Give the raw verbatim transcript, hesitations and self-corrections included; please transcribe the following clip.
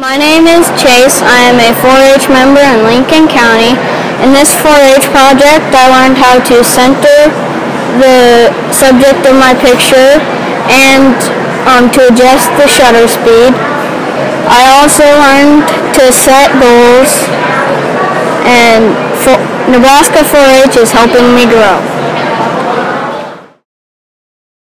My name is Chase. I am a four H member in Lincoln County. In this four H project, I learned how to center the subject of my picture and um, to adjust the shutter speed. I also learned to set goals, and for Nebraska four H is helping me grow.